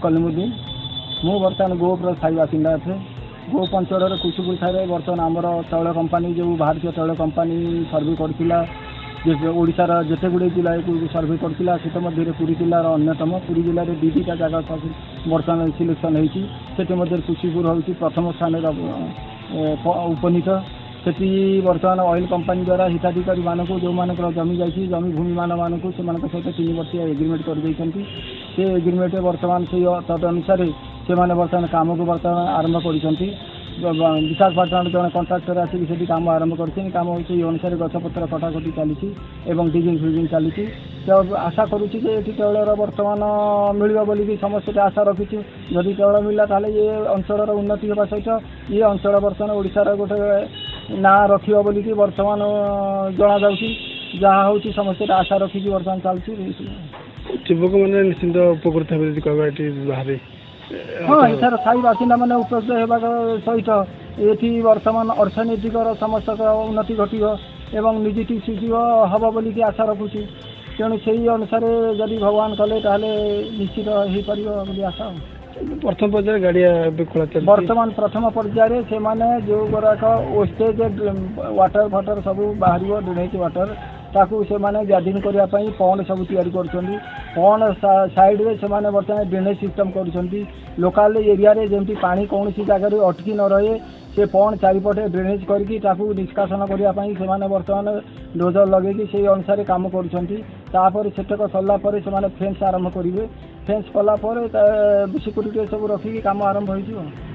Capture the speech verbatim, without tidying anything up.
कलिमुद्दीन मु बर्तमान गोपुर स्थायी बासिंदा थे गोप अंचल कुसुपुर ठारे बर्तमान आमर तैल कंपानी जो भारतीय तैल कंपानी सर्वे करथिला ओडिशार जेते गुड़े जिला को सर्वे करथिला सेत मध्य पुरी जिलार अन्यतम पुरी जिले में दुईटा जगह बर्तमान सिलेक्शन होती से कुसुपुर हूँ प्रथम स्थान उपनीत से बर्तमान ऑयल कंपानी द्वारा हिताधिकारी मानक जो मान जमी जाइए जमी भूमि मान मानक से सहित तीन वर्ष एग्रीमेंट कर एग्रीमेंट बर्तमान से तदनुसार से बर्तमान कम को बर्तमान आरंभ कर विशाखापाटना जन कंट्राक्टर आसिक कम आरंभ कर कम से अनुसार गछपत्र कटाकटी चली डिजिंग फिजिंग चली आशा करुच्ची तैलर बर्तमान मिल बोली समस्त आशा रखी जदि तैल मिलला ताले ये अंचल उन्नति होगा सहित ये अंचल बर्तमान ओडिशार गोटे ना रख बोली बर्तमान जना जहाँ हूँ समस्त आशा रखिकी बर्तमान चलती युवक मैंने निश्चिंत उपकृत बाहर हाँ इथार स्थायी बासिंदा मैंने उपकृत होगा सहित ये बर्तमान अर्थनैतिक समस्त उन्नति घट एवं निजी सुझीव हम बोलिकी आशा रखुची तेणु से अनुसार जदि भगवान कले निश्चित हो पार आशा प्रथम पर्यायर गाड़िया बर्तमान प्रथम पर्यायर से माने जो गुराक वेस्टेज वाटर फाटर सब बाहर ड्रेनेज वाटर ताकू से माने गैदरिंग करने पौंड सब तैयारी कर पौंड साइड रे से माने बर्तमान ड्रेनेज सिस्टम कर लोकाल एरिया रे जेमती पानी कौन सी जगह अटकी न रहे से पौंड चारिपटे ड्रेनेज करके निष्कासन करने से बर्तमान डोजर लगे से अनुसार काम कर सेटक सरला से फेन्स आरंभ करेंगे फेन्स कलापर सिक्यूरीटी सब रखिकी काम आरंभ हो।